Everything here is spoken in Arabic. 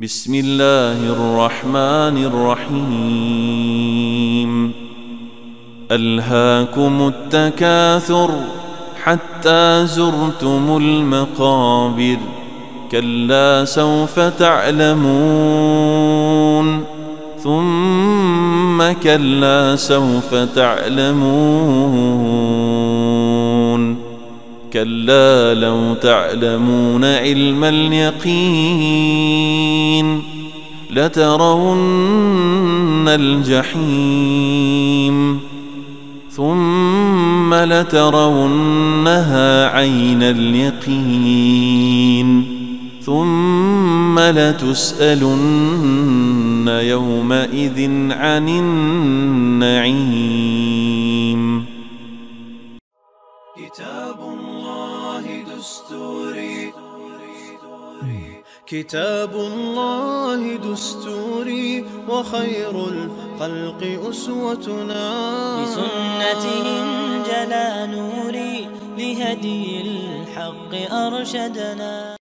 بسم الله الرحمن الرحيم. ألهاكم التكاثر حتى زرتم المقابر، كلا سوف تعلمون ثم كلا سوف تعلمون، كلا لو تعلمون علم اليقين لترون الجحيم ثم لترونها عين اليقين ثم لتسألن يومئذ عن النعيم. كتاب الله دستوري، كتاب الله دستوري، وخير الخلق أسوتنا، بسنتهم جلا نوري، لهدي الحق أرشدنا.